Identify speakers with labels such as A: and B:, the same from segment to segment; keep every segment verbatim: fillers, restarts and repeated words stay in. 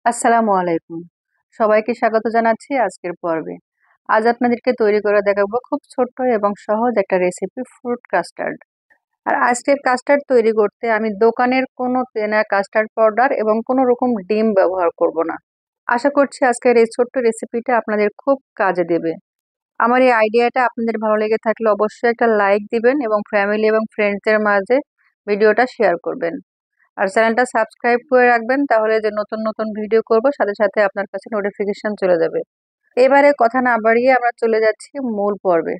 A: আসসালামু আলাইকুম। সবাইকে স্বাগত জানাচ্ছি আজকের পর্বে। আজ আপনাদেরকে তৈরি করে দেখাবো খুব ছোট্ট এবং সহজ একটা রেসিপি ফ্রুট কাস্টার্ড। আর আজকের কাস্টার্ড তৈরি করতে আমি দোকানের কোনো কেনা কাস্টার্ড পাউডার এবং কোনো রকম ডিম ব্যবহার করব না। আশা করছি আজকের এই ছোট্ট রেসিপিটা আপনাদের খুব কাজে দেবে। আমার এই আইডিয়াটা আপনাদের ভালো লেগে থাকলে অবশ্যই একটা লাইক দিবেন এবং ফ্যামিলি এবং ফ্রেন্ডসদের মাঝে ভিডিওটা শেয়ার করবেন। আর চ্যানেলটা সাবস্ক্রাইব করে রাখবেন, তাহলে যে নতুন নতুন ভিডিও করব সাথে সাথে আপনার কাছে নোটিফিকেশন চলে যাবে। এবারে কথা না বাড়িয়ে আমরা চলে যাচ্ছি মূল পর্বে।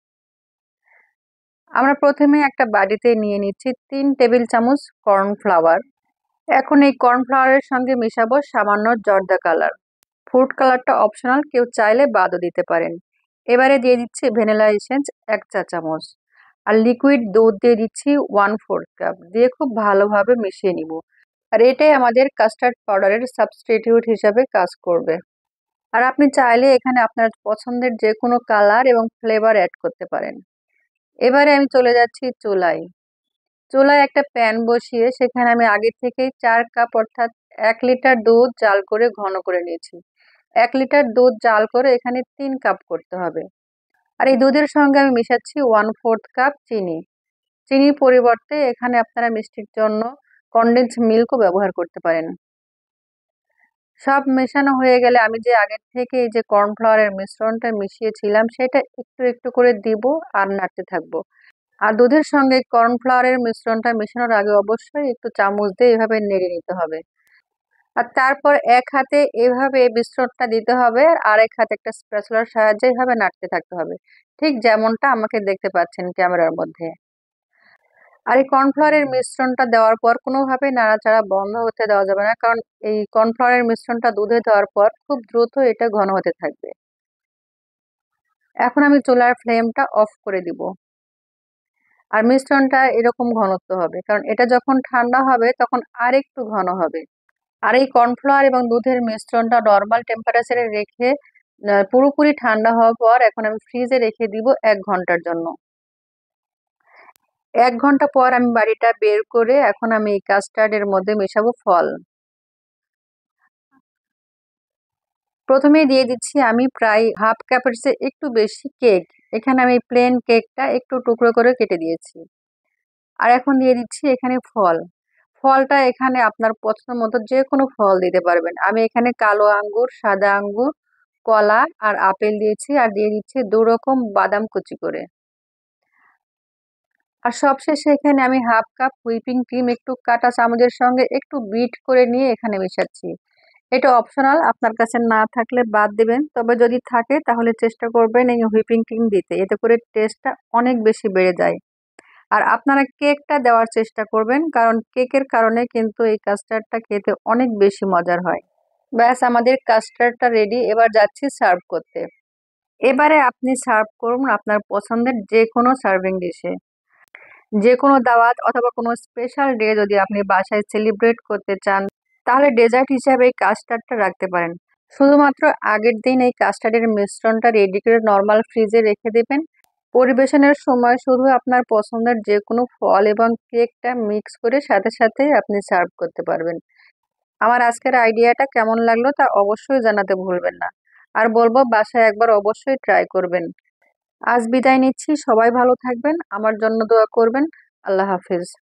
A: আমরা প্রথমে একটা বাটিতে নিয়ে নিচ্ছি তিন টেবিল চামচ কর্নফ্লাওয়ার। এখন এই কর্নফ্লাওয়ারের সঙ্গে মেশাবো সামান্য জর্দা কালার। ফুড কালারটা অপশনাল, কেউ চাইলে বাদও দিতে পারেন। এবারে দিয়ে দিচ্ছি ভ্যানিলা এসেন্স এক চা চামচ। আর লিকুইড দুধ দিয়ে দিচ্ছি ওয়ান ফোর্থ কাপ, দিয়ে খুব ভালোভাবে মিশিয়ে নিব। আর এটাই আমাদের কাস্টার্ড পাউডারের সাবস্টিটিউট হিসাবে কাজ করবে। আর আপনি চাইলে এখানে আপনার পছন্দের যে কোনো কালার এবং ফ্লেভার অ্যাড করতে পারেন। এবারে আমি চলে যাচ্ছি চুলায়। চুলায় একটা প্যান বসিয়ে সেখানে আমি আগে থেকেই চার কাপ অর্থাৎ এক লিটার দুধ জাল করে ঘন করে নিয়েছি। এক লিটার দুধ জাল করে এখানে তিন কাপ করতে হবে। আর এই দুধের সঙ্গে আমি মিশাচ্ছি ওয়ান ফোর্থ কাপ চিনি। চিনির পরিবর্তে এখানে আপনারা মিষ্টির জন্য কনডেন্স মিল্কও ব্যবহার করতে পারেন। সব মেশানো হয়ে গেলে আমি যে আগের থেকে এই যে কর্নফ্লাওয়ারের মিশ্রণটা মিশিয়েছিলাম সেটা একটু একটু করে দিব আর নাড়তে থাকবো। আর দুধের সঙ্গে কর্নফ্লাওয়ারের মিশ্রণটা মেশানোর আগে অবশ্যই একটু চামচ দিয়ে এভাবে নেড়ে নিতে হবে। আর তারপর এক হাতে এভাবে মিশ্রণটা দিতে হবে আর আরেক হাতে একটা স্প্যাচুলার সাহায্যে এভাবে নাড়তে থাকতে হবে, ঠিক যেমনটা আমাকে দেখতে পাচ্ছেন ক্যামেরার মধ্যে। আর এই কর্নফ্লাওয়ারের মিশ্রণটা দেওয়ার পর কোনোভাবেই নাড়াচাড়া বন্ধ হতে দেওয়া যাবে না, কারণ এই কর্নফ্লাওয়ারের মিশ্রণটা দুধে দেওয়ার পর খুব দ্রুত এটা ঘন হতে থাকবে। এখন আমি চুলার ফ্লেমটা অফ করে দিব। আর মিশ্রণটা এরকম ঘনত্ব হবে, কারণ এটা যখন ঠান্ডা হবে তখন আর একটু ঘন হবে। আর এই কর্নফ্লাওয়ার এবং দুধের মিশ্রণটা নর্মাল টেম্পারেচারে রেখে আহ, পুরোপুরি ঠান্ডা হওয়ার পর এখন আমি ফ্রিজে রেখে দিব এক ঘন্টার জন্য। এক ঘন্টা পর আমি বাড়িটা বের করে এখন আমি এই কাস্টার্ডের মধ্যে মেশাবো ফল। প্রথমেই দিয়ে দিচ্ছি আমি প্রায় হাফ কাপের চেয়ে একটু বেশি কেক। এখানে আমি প্লেন কেকটা একটু টুকরো করে কেটে দিয়েছি। আর এখন দিয়ে দিচ্ছি এখানে ফল। ফলটা এখানে আপনার পছন্দ মতো যে কোনো ফল দিতে পারবেন। আমি এখানে কালো আঙ্গুর, সাদা আঙ্গুর, কলা আর আপেল দিয়েছি, আর দিয়ে দিচ্ছি দু রকম বাদাম কুচি করে। আর সবশেষে এখানে আমি হাফ কাপ হুইপিং ক্রিম একটু কাঁটা চামচের সঙ্গে একটু বিট করে নিয়ে এখানে মেশাচ্ছি। এটা অপশনাল, আপনার কাছে না থাকলে বাদ দেবেন, তবে যদি থাকে তাহলে চেষ্টা করবেন এই হুইপিং ক্রিম দিতে, এতে করে টেস্টটা অনেক বেশি বেড়ে যায়। আর আপনারা কেকটা দেওয়ার চেষ্টা করবেন, কারণ কেকের কারণে কিন্তু এই কাস্টার্ডটা খেতে অনেক বেশি মজার হয়। ব্যাস, আমাদের কাস্টার্ডটা রেডি। এবার যাচ্ছি সার্ভ করতে। এবারে আপনি সার্ভ করুন আপনার পছন্দের যে কোনো সার্ভিং ডিশে। যে কোনো দাওয়াত অথবা কোনো স্পেশাল ডে যদি আপনি বাসায় সেলিব্রেট করতে চান, তাহলে ডেজার্ট হিসাবে এই কাস্টার্ডটা রাখতে পারেন। শুধুমাত্র আগের দিন এই কাস্টার্ডের মিশ্রণটা রেডি করে নর্মাল ফ্রিজে রেখে দেবেন। পরিবেশনের সময় শুধু আপনার পছন্দের যে কোনো ফল এবং কেকটা মিক্স করে সাথে সাথে আপনি সার্ভ করতে পারবেন। আমার আজকের আইডিয়াটা কেমন লাগলো তা অবশ্যই জানাতে ভুলবেন না। আর বলবো বাসায় একবার অবশ্যই ট্রাই করবেন। আজ বিদায় নিচ্ছি, সবাই ভালো থাকবেন, আমার জন্য দোয়া করবেন। আল্লাহ হাফেজ।